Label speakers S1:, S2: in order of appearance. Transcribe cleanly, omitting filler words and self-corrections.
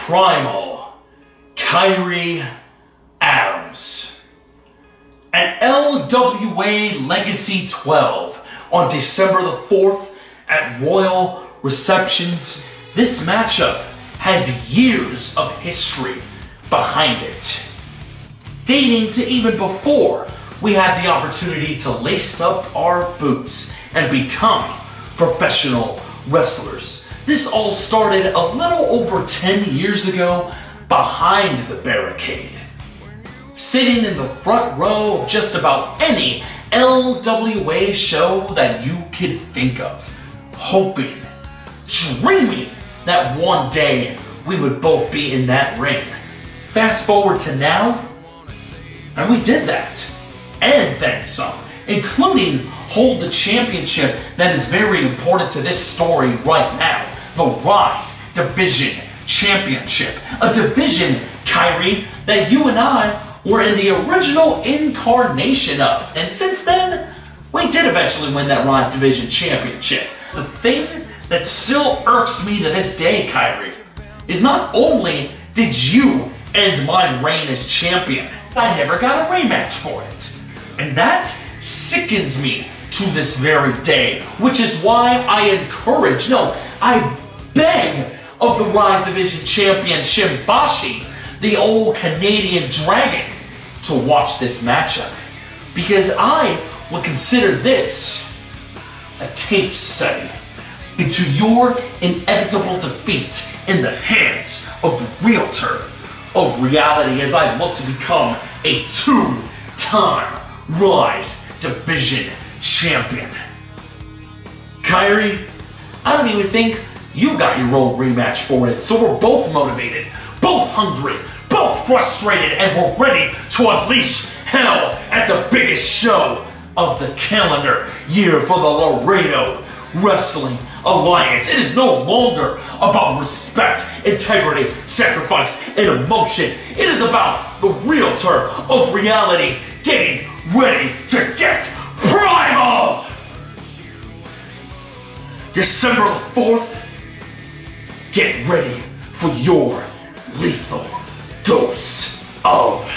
S1: Primal, Khiry and LWA Legacy 12 on December the 4th at Royal Receptions. This matchup has years of history behind it, dating to even before we had the opportunity to lace up our boots and become professional wrestlers. This all started a little over 10 years ago behind the barricade, sitting in the front row of just about any LWA show that you could think of, hoping, dreaming that one day we would both be in that ring. Fast forward to now, and we did that, and then some, including hold the championship that is very important to this story right now, the R.I.S.E Division Championship. A division, Khiry, that you and I were in the original incarnation of. And since then, we did eventually win that R.I.S.E Division Championship. The thing that still irks me to this day, Khiry, is not only did you end my reign as champion, I never got a rematch for it. And that sickens me to this very day, which is why I encourage, no, I beg of the R.I.S.E Division Champion Shimbash, the old Canadian Dragon, to watch this matchup, because I would consider this a tape study into your inevitable defeat in the hands of the realtor of reality, as I look to become a two-time R.I.S.E Division Champion. Khiry, I don't even think you got your own rematch for it, so we're both motivated, both hungry, both frustrated, and we're ready to unleash hell at the biggest show of the calendar year for the Laredo Wrestling Alliance. It is no longer about respect, integrity, sacrifice, and emotion. It is about the realtor of reality getting ready to get primal! December the 4th, get ready for your lethal dose of